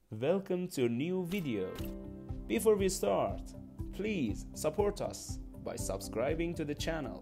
Welcome to a new video. Before we start, please support us by subscribing to the channel.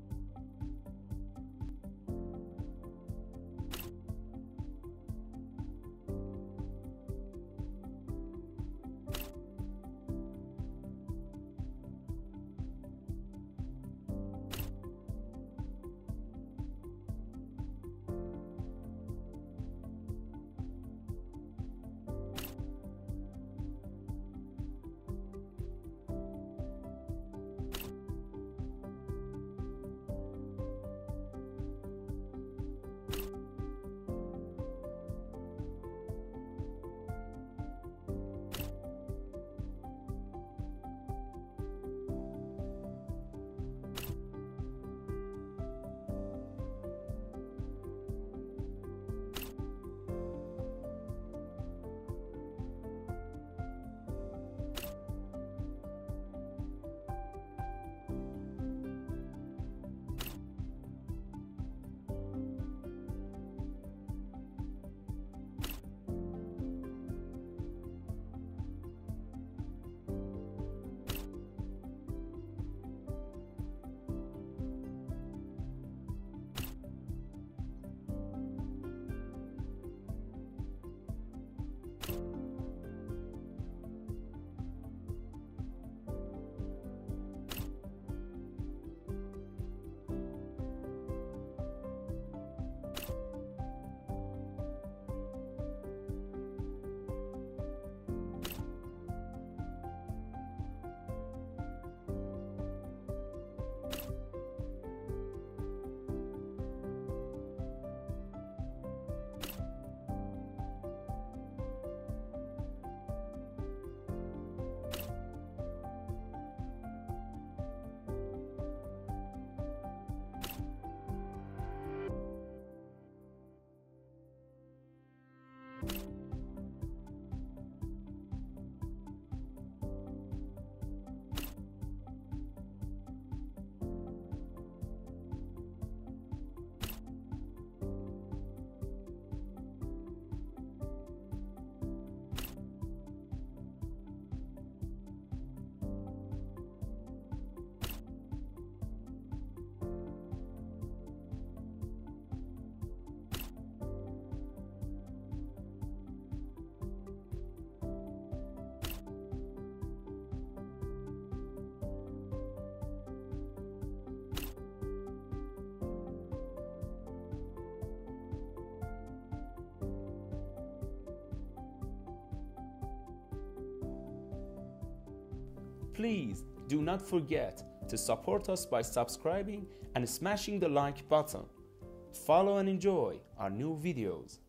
Please do not forget to support us by subscribing and smashing the like button. Follow and enjoy our new videos.